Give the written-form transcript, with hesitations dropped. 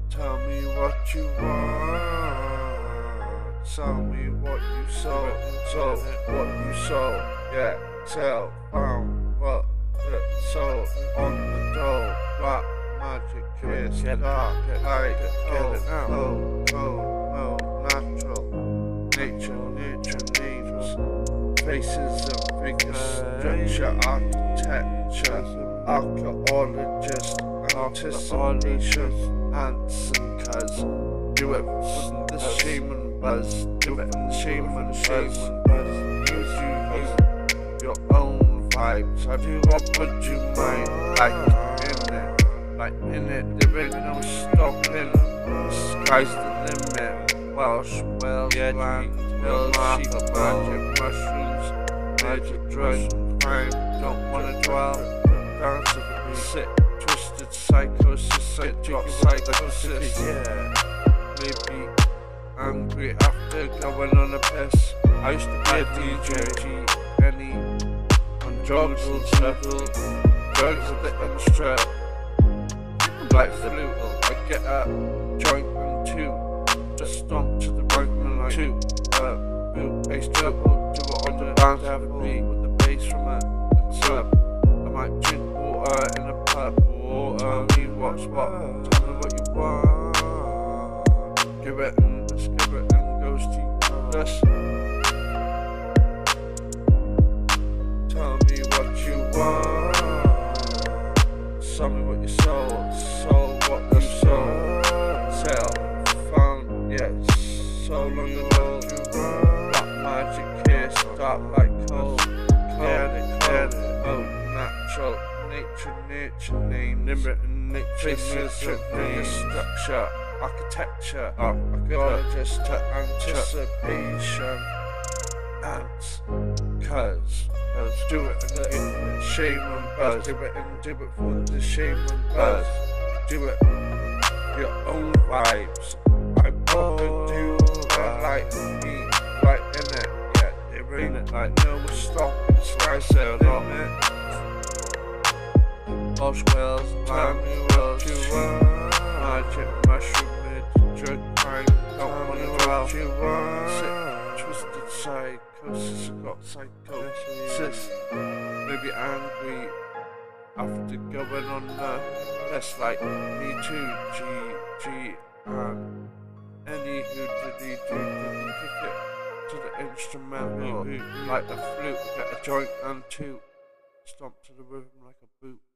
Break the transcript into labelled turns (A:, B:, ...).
A: Tell me what you want. Tell me what you sold. So what you sold. Yeah, tell what it sold on the door. Black magic kiss. Dark light. Natural. Nature needs faces and figures. Structure, architecture, archaeologist, anticipation, Hanson cuz. Do it for the shaman buzz. Do it for the shaman buzz. You do your own vibes. I do what would you mind? Like in it, there ain't no stopping. The sky's the limit. Welsh, Wales, land, hills, sheep, magic mushrooms, magic drugs, crime. Don't wanna dwell. Dance of the sick, twisted psychosis. I got psychosis. Yeah, maybe angry after going on a piss. I used to be a DJ, any on drugs and stuff. Drugs a bit and strap. Like flute, I get a joint and two. Just stomp to the right and like two. Boot, bass, treble, do it on the bounce, have a beat with the bass from a sub. I might drink water in a pub. Water, me what's what? Tell me what you want. Give it and let's give it and goes to us. Tell me what you want. Tell me what you sold. Sold what you sold. Sell. Found, yeah, so long ago. Black magic kiss, dark like coal. Oh, natural. Nature name. Limit and nature name. Structure. Architecture. Archaeologist to anticipation. Ants. Cuz. Do it and shame and buzz. Do it and do it for the shame and buzz. Do it your own vibes. I probably do like me, like in it. Yeah, there ain't it like no stopping. Sky sail on it. Welsh Wales, land, Welsh, magic mushroom, drug crime. Don't wanna what you want. Sick, twisted psychosis. I got psychosis. Maybe angry after going on the test like me too. G and any who did he kick it to the instrumental like the flute, get a joint and two, stomp to the rhythm like a boot.